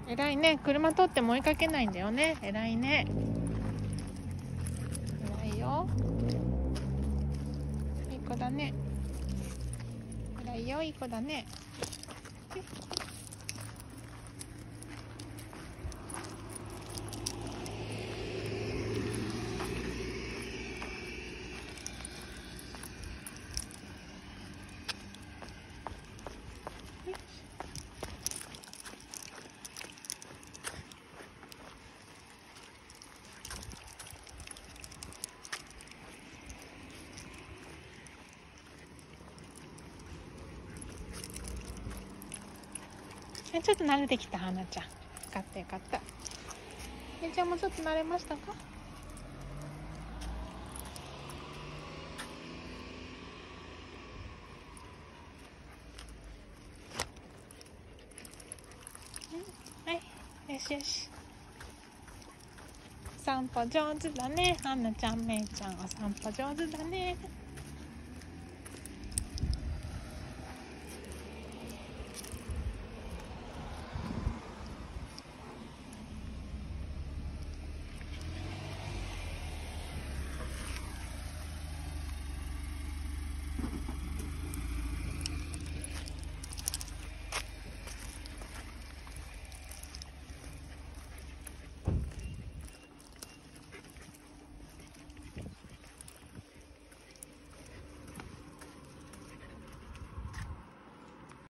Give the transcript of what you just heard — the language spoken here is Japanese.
偉いね。車通っても追いかけないんだよね。偉いね。偉いよ。いい子だね。偉いよ、いい子だね。ちょっと慣れてきた、はなちゃん。よかったよかった。えちゃんもちょっと慣れましたか？はい、よしよし。散歩上手だね。はなちゃん、めいちゃん、お散歩上手だね。